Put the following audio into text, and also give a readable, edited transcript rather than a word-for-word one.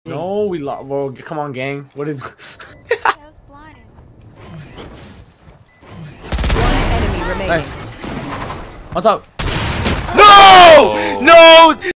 No, we lost. Well, come on, gang. What is? I was blind. One enemy remaining. Nice. On top. No! No!